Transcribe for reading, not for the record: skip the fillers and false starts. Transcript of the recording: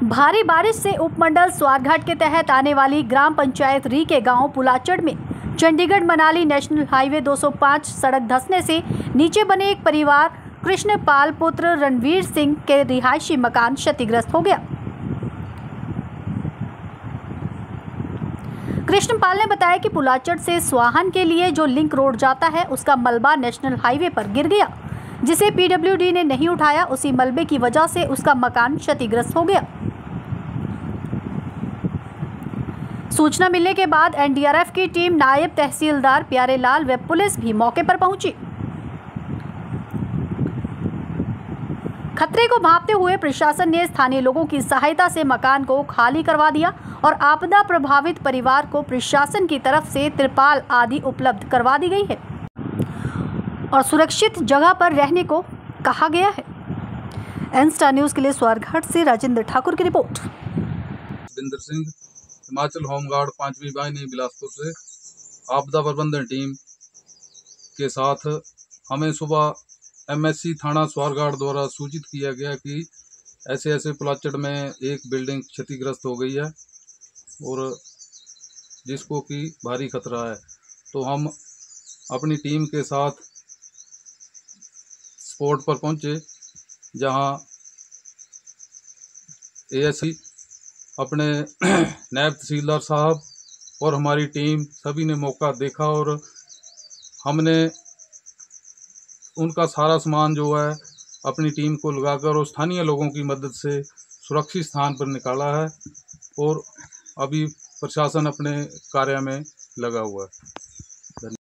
भारी बारिश से उपमंडल स्वारघाट के तहत आने वाली ग्राम पंचायत री के गांव पुलाचड़ में चंडीगढ़ मनाली नेशनल हाईवे 205 सड़क धंसने से नीचे बने एक परिवार कृष्णपाल पुत्र रणवीर सिंह के रिहायशी मकान क्षतिग्रस्त हो गया। कृष्णपाल ने बताया कि पुलाचड़ से स्वाहन के लिए जो लिंक रोड जाता है उसका मलबा नेशनल हाईवे पर गिर गया, जिसे पीडब्ल्यूडी ने नहीं उठाया। उसी मलबे की वजह से उसका मकान क्षतिग्रस्त हो गया। सूचना मिलने के बाद एनडीआरएफ की टीम, नायब तहसीलदार प्यारेलाल व पुलिस भी मौके पर पहुंची। खतरे को भांपते हुए प्रशासन ने स्थानीय लोगों की सहायता से मकान को खाली करवा दिया और आपदा प्रभावित परिवार को प्रशासन की तरफ से तिरपाल आदि उपलब्ध करवा दी गई है और सुरक्षित जगह पर रहने को कहा गया है। एन स्टार न्यूज़ के लिए स्वारघाट से राजेंद्र ठाकुर की रिपोर्ट। बिंदर सिंह, हिमाचल होमगार्ड 5वीं वाहिनी बिलासपुर से आपदा प्रबंधन टीम के साथ हमें सुबह एमएससी थाना स्वारघाट द्वारा सूचित किया गया कि ऐसे ऐसे पुलाचड़ में एक बिल्डिंग क्षतिग्रस्त हो गई है और जिसको कि भारी खतरा है। तो हम अपनी टीम के साथ स्पॉट पर पहुंचे, जहां एएससी, अपने नायब तहसीलदार साहब और हमारी टीम सभी ने मौका देखा और हमने उनका सारा सामान जो है अपनी टीम को लगाकर और स्थानीय लोगों की मदद से सुरक्षित स्थान पर निकाला है और अभी प्रशासन अपने कार्य में लगा हुआ है।